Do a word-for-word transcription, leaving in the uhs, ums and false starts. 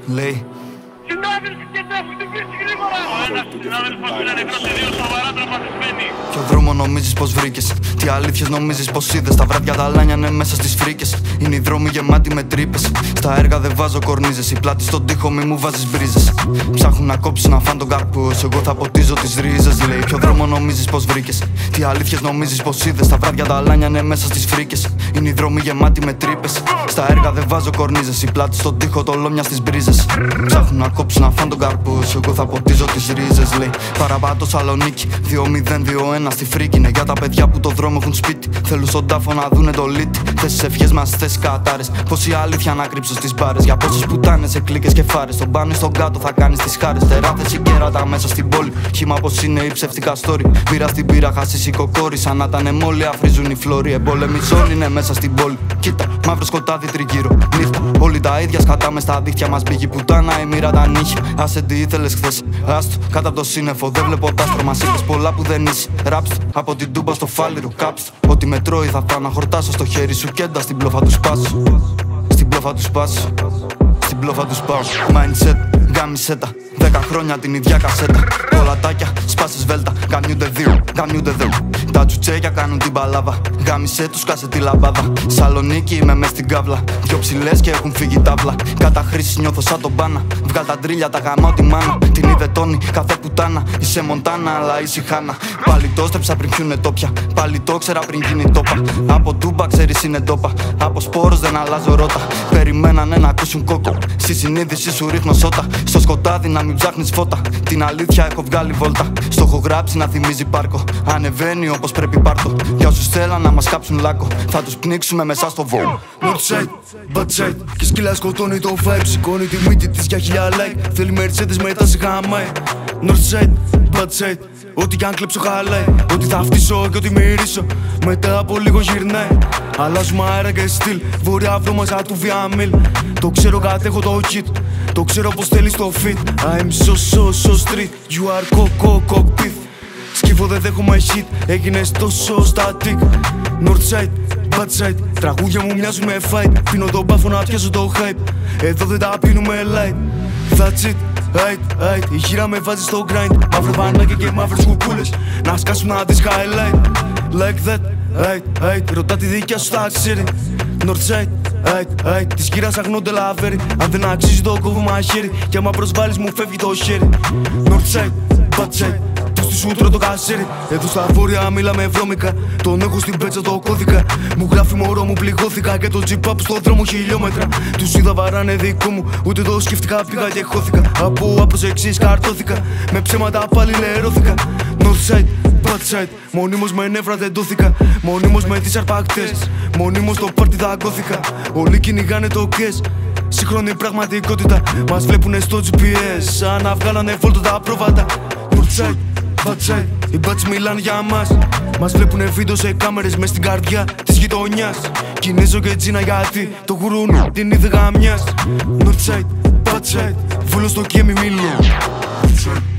λέει. Συνάδελφοι και τα έχουν χτυπήσει γρήγορα. Ο ένας συνάδελφος είναι νεκρός και δύο σοβαρά τραυματισμένοι. Ποιο δρόμο νομίζεις πως βρήκες? Τι αλήθειες νομίζεις πως είδες? Τα βράδια τα λάνιανε μέσα στις φρίκες. Είναι οι δρόμοι γεμάτοι με τρύπες. Στα έργα δεν βάζω κορνίζες. Η πλάτη στον τοίχο μη μου βάζεις μπρίζες. Ψάχνουν να κόψουν να φάνε τον καρπούς. Εγώ θα ποτίζω τις ρίζες, λέει. Ποιο δρόμο νομίζεις πως βρήκες? Τι αλήθειες νομίζεις πως είδες? Τα βράδια τα λάνιανε μέσα στις φρίκες. Είναι οι δρόμοι γεμάτοι με τρύπες. Στα έργα δεν βάζω κορνίζες. Η πλάτη στον τοίχο το λόμια στις μπρίζες. Ψάχνουν να κόψουν να φάνε τον καρπούς. Εγώ θα ποτίζω τις ρίζες, λέει. Παραπάτω Σαλονίκη δύο μηδέν δύο ένα στη φρίκη. Είναι για τα παιδιά που το δρόμο έχουν σπίτι. Θέλουν στον τάφο να δούνε το λίτι. Θες τις ευχές μας, θες τις κατάρες. Πόση αλήθεια να κρύψω στις μπάρες. Για πόσες πουτάνες σε κλίκες και φάρες. Στον πάνω ή στον κάτω θα κάνεις τις χάρες. Τεράτες ή κέρατα μέσα στην πόλη. Χύμα πως είναι η ψεύτικα story. Πήρα στην πύρα, χασίσει κοκόρη. Σαν να ήταν μόλι αφρίζουν οι φλόροι. Εμπόλεμοι ζώνη είναι μέσα στην πόλη. Κοίτα, μαύρο σκοτάδι τριγύρω. Νύχτα, όλοι τα ίδια σκατά μες στα δίχτυα μας. Πήγε πουτάνα, η μοίρα τα νύχια. Άσε τι ήθελες χθες. Άστο, κάτω από το σύννεφο. Δεν βλέπω τ' άστρο. Μας είπες πολλά που δεν είσαι. Ράψτε από την τούμπα στο φάλιρο. Κάψτε ό,τι με τρώει θα πάω να χορτάσω. Στο χέρι σου κέντα στην πλόφα του σπάσω. Στην πλόφα του σπάσω. Στην πλόφα του σπάω. Mindset, γάμισε τα. Δέκα χρόνια την ίδια κασέτα. Κολατάκια, σπάσες βέλτα. Καμιούνται δύο, καμιούνται δύο. Τα τσουτσέκια κάνουν την παλάβα. Γάμισε τους, κάσε τη λαμπάδα. Σαλονίκη είμαι μες στην κάβλα. Δυο ψηλές και έχουν φύγει τάβλα. Κατά χρήση νιώθω σαν τον μπάνα. Βγάλ τα τρίλια, τα γαμάω τη μάνα. Την είδε τόνι, κάθε πουτάνα. Είσαι Μοντάνα, αλλά είσαι Χάνα. Πάλι το στρέψα πριν πιούνε τόπια. Πάλι το ξέρα πριν γίνει τόπα. Από τούμπα ξέρεις είναι τόπα. Από σπόρος δεν αλλάζω ρότα. Περιμένανε να ακούσουν κόκο. Στη συνείδηση σου ρίχνω σώτα. Στο σκοτάδι να μην ψάχνεις φώτα. Την αλήθεια έχω βγάλει βόλτα. Στο έχω γράψει να θυμίζει πάρκο. Ανεβαίνει όπως πρέπει πάρτο. Για όσους θέλαν να μας κάψουν λάκκο. Θα τους πνίξουμε μέσα στο βόλο. Northside, badside. Και σκύλα σκοτώνει το vibe. Σηκώνει τη μύτη της για χιλιά like. Θέλει Mercedes μετά σε χαμάει. Northside, badside. Ό,τι κι αν κλέψω χαλάει. Ό,τι θα φτύσω και ό,τι μυρίσω. Μετά από λίγο γυρνάει. Αλλάζουμε αέρα και στυλ. Βορειά βδόμαζα του Βιαμίλ. Το ξέρω κατέχω το hit. Το ξέρω πως θέλεις το fit. I'm so so so street. You are coco cockpit. Σκύβω δεν δέχομαι hit. Έγινες τόσο static. Northside, badside. Τραγούδια μου μοιάζουν με fight. Πίνω τον πάφο να πιάσω το hype. Εδώ δεν τα πίνουμε light. That's it. Aight, aight, η χείρα με βάζει στο grind. Μαύρο πανάκια και μαύρες κουκούλες. Να σκάσουν να δεις highlight. Like that, aight, aight. Ρωτά τη δικιά σου θα ξέρει. Northside, aight, aight. Της χείρας αγνώνται λαβέρι. Αν δεν αξίζει το κόβω μαχαίρι. Κι άμα προσβάλλεις μου φεύγει το χέρι. Northside, badside. Στη σούτρο το κασέρι. Εδώ στα βόρεια μιλάμε βρώμικα. Τον έχω στην πέτσα το κώδικα. Μου γράφει μωρό μου πληγώθηκα. Και το τζιπάπ στο δρόμο χιλιόμετρα. Τους είδα βαράνε δικό μου. Ούτε το σκέφτηκα πήγα και χώθηκα. Από απροσεξής καρτώθηκα. Με ψέματα πάλι λερώθηκα. Northside, badside. Μονίμως με νεύρα δεν ντώθηκα. Μονίμως με τις αρπακτές. Μονίμως το πάρτι δαγκώθηκα. Όλοι κυνηγάνε το κες. Σύγχρονη πραγματικότητα. Μας βλέπουνε στο τζι πι ες. Σαν να βγάλανε βόλτα τα πρόβατα. Northside, badside. Οι μπάτς μιλάνε για μας. Μας βλέπουνε βίντεο σε κάμερες μες στην καρδιά της γειτονιάς. Κινέζο και τζίνα γιατί το γουρούνου την είδε γαμιάς. Northside, badside. Βούλω στο και μη μιλώ.